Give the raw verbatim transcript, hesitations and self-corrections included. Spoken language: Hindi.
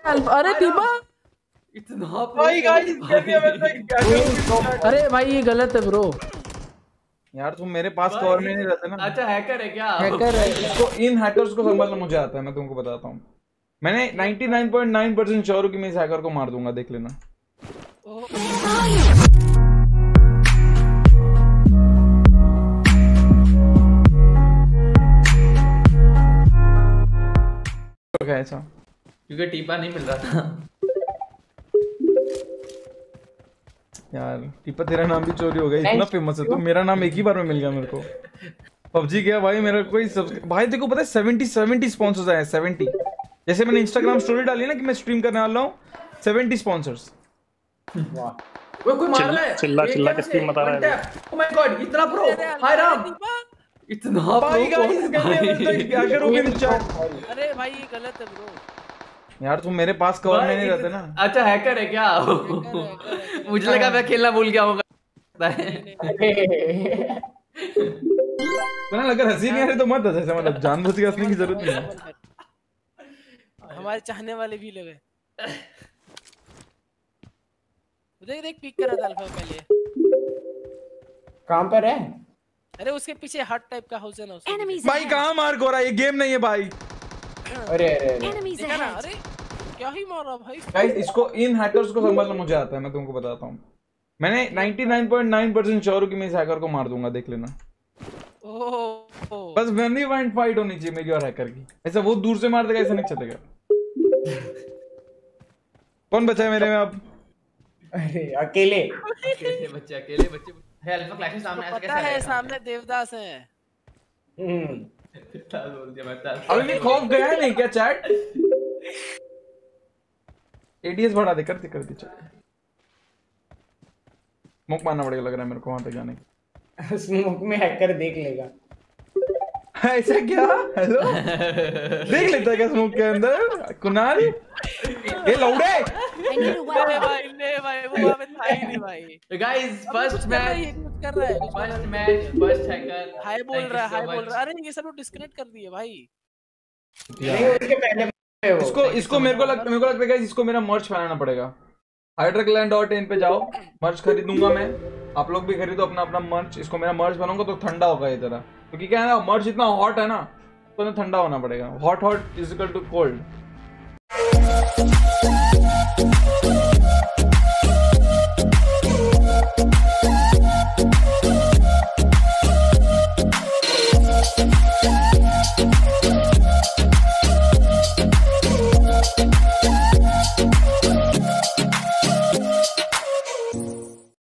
अरे टीपा इतना भाई गाइस क्या किया मैंने, क्या करूं? अरे भाई ये गलत है ब्रो यार तुम मेरे पास कवर में नहीं रहते ना। अच्छा हैकर है क्या? हैकर है इसको इन हैकर्स को संभालना मुझे आता है, मैं तुमको बताता हूँ। मैंने निन्यानवे पॉइंट नौ परसेंट श्योर हूं कि मैं इस हैकर को मार दूंगा, देख लेना। ऐसा क्योंकि टीपा नहीं मिल रहा था यार। टीपा तेरा नाम भी चोरी हो गया, इतना फेमस है तो मेरा नाम एक ही बार में मिल गया मेरे को। पबजी गया भाई मेरा कोई सब भाई देखो पता है सत्तर सत्तर स्पॉन्सर्स आए हैं सत्तर। जैसे मैंने इंस्टाग्राम स्टोरी डाली ना कि मैं स्ट्रीम करने वाला हूँ, सत्तर स्पॉन्सर्स। वाह वो कोई मार रहा है, चिल्ला चिल्ला के स्ट्रीम बता रहा है। ओह माय गॉड इतना प्रो, हाय राम इतना भाई प्रो गाइस क्या करोगे चैट? अरे भाई ये गलत है ब्रो यार तुम मेरे पास कवर में नहीं रहते ना। अच्छा हैकर है क्या? मुझे लगा मैं खेलना भूल गया होगा। तो ना अगर हंसी नहीं आ रही तो मत हंस, ऐसा मतलब जानबूझ के हंसने की जरूरत नहीं है। हमारे चाहने वाले भी लगे देख देख पिक करा था अल्फा पहले। कहां पर है? अरे उसके पीछे हट टाइप का हाउस है ना उसके। भाई कहां मार हो रहा है, ये गेम नहीं है भाई। अरे अरे देखा ना, अरे क्या ही मारा भाई। गाइस इसको इन हैकर्स को संभालना मुझे आता है, मैं तुमको बताता हूँ। मैंने निन्यानवे पॉइंट नौ परसेंट श्योर हूं कि मैं इस हैकर को मार दूंगा, देख लेना। ओह बस फ्रेंडली पॉइंट फाइट होनी चाहिए मेरी और हैकर की। ऐसा वो दूर से मार देगा, ऐसा नहीं चलेगा। कौन बचा है मेरे में अब? अरे अकेले अकेले बच्चे अकेले बच्चे है। अल्फा क्लैश सामने ऐसे पता है सामने देवदास है। हम्म बोल दिया मैं तो। अभी भी खौफ गया है नहीं क्या चैट? एडीएस बढ़ा दे, कर दे कर दे चैट। स्मोक मारना पड़ेगा लग रहा है मेरे को वहां तक जाने की। स्मोक में हैकर देख लेगा। ऐसा क्या? हेलो देख लेता है क्या स्मोक के अंदर कुणाल? ये लौड़े नहीं भाई नहीं भाई वो वहां पे था ही नहीं भाई। गाइस फर्स्ट मैच कर रहा है, first match first hacker hi बोल रहा है, हाय बोल रहा है। अरे ये सब लोग डिस्कनेक्ट कर दिए भाई। नहीं उसके पहले इसको इसको मेरे को लग, मेरे को लगता है इसको मेरा मर्च बनाना पड़ेगा। हाइड्राक्लैंड डॉट इन पे जाओ, मर्च खरीदूंगा मैं, आप लोग भी खरीदो अपना अपना मर्च। इसको मेरा मर्च बनाऊंगा तो ठंडा होगा ये तरह, क्योंकि क्या है ना मर्च इतना हॉट है ना तो ठंडा होना पड़ेगा। Hot hot is equal to cold.